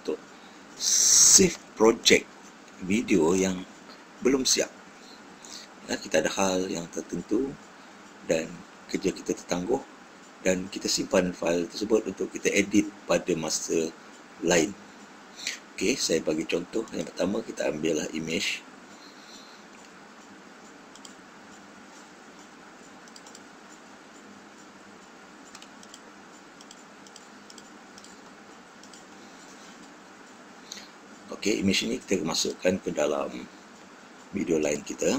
untuk save project video yang belum siap. Kita ada hal yang tertentu dan kerja kita tertangguh dan kita simpan fail tersebut untuk kita edit pada masa lain. Okey, saya bagi contoh. Yang pertama, kita ambillah image. Okey, image ini kita masukkan ke dalam video lain kita.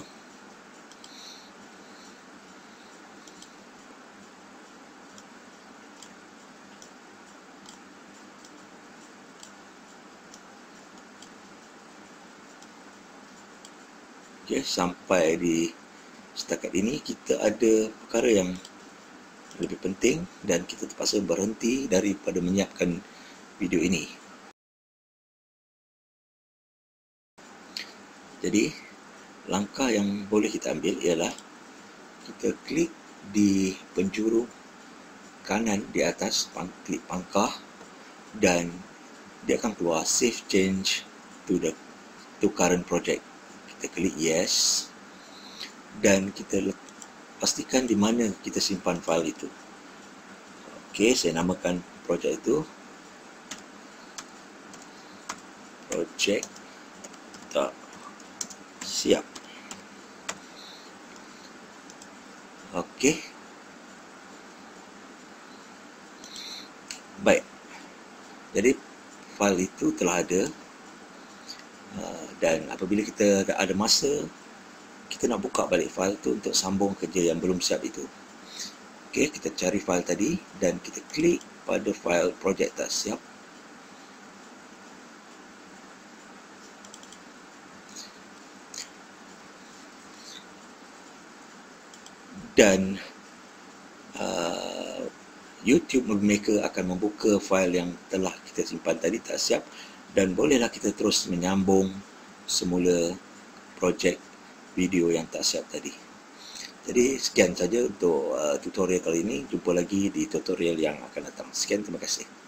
Okey, sampai di setakat ini kita ada perkara yang lebih penting dan kita terpaksa berhenti daripada menyiapkan video ini. Jadi, langkah yang boleh kita ambil ialah kita klik di penjuru kanan di atas, klik pangkah, dan dia akan keluar save change to current project. Kita klik yes dan kita pastikan di mana kita simpan file itu. Okey, saya namakan projek itu projek tak siap. Okey, baik, jadi file itu telah ada. Dan apabila kita ada masa, kita nak buka balik file tu untuk sambung kerja yang belum siap itu. Okey, kita cari file tadi dan kita klik pada file projek tak siap. Dan YouTube Movie Maker akan membuka file yang telah kita simpan tadi tak siap dan bolehlah kita terus menyambung semula projek video yang tak siap tadi. Jadi sekian saja untuk tutorial kali ini. Jumpa lagi di tutorial yang akan datang. Sekian, terima kasih.